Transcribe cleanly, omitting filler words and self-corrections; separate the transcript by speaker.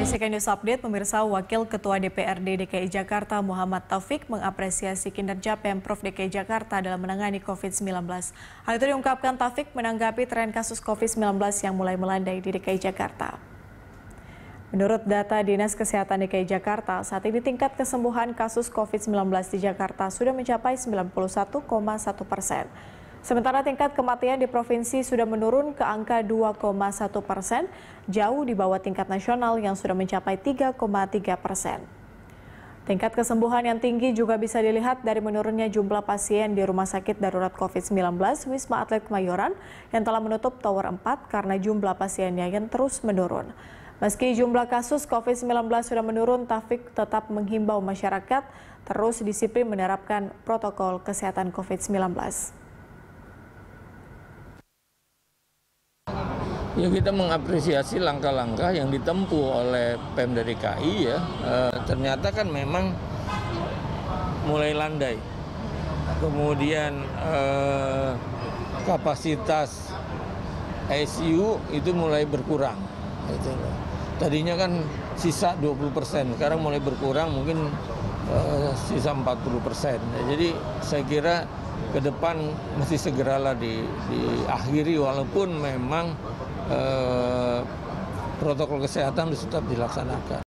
Speaker 1: Saksikan News Update, pemirsa. Wakil Ketua DPRD DKI Jakarta Muhammad Taufik mengapresiasi kinerja Pemprov DKI Jakarta dalam menangani COVID-19. Hal itu diungkapkan Taufik menanggapi tren kasus COVID-19 yang mulai melandai di DKI Jakarta. Menurut data Dinas Kesehatan DKI Jakarta, saat ini tingkat kesembuhan kasus COVID-19 di Jakarta sudah mencapai 91,1%. Sementara tingkat kematian di provinsi sudah menurun ke angka 2,1%, jauh di bawah tingkat nasional yang sudah mencapai 3,3%. Tingkat kesembuhan yang tinggi juga bisa dilihat dari menurunnya jumlah pasien di Rumah Sakit Darurat COVID-19 Wisma Atlet Kemayoran yang telah menutup Tower 4 karena jumlah pasiennya yang terus menurun. Meski jumlah kasus COVID-19 sudah menurun, Taufik tetap menghimbau masyarakat terus disiplin menerapkan protokol kesehatan COVID-19.
Speaker 2: Ya, kita mengapresiasi langkah-langkah yang ditempuh oleh Pemda DKI ya. Ternyata kan memang mulai landai. Kemudian kapasitas ICU itu mulai berkurang. Tadinya kan sisa 20%, sekarang mulai berkurang mungkin sisa 40%. Jadi saya kira ke depan mesti segeralah diakhiri walaupun memang protokol kesehatan harus tetap dilaksanakan.